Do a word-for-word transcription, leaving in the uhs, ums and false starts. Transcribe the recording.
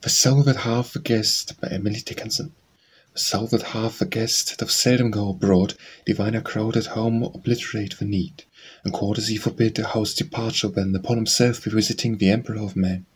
The Soul That Half a Guest by Emily Dickinson. The soul that half a guest doth seldom go abroad, divine a crowd at home obliterate the need, and courtesy forbid a host's departure when upon himself be visiting the Emperor of men.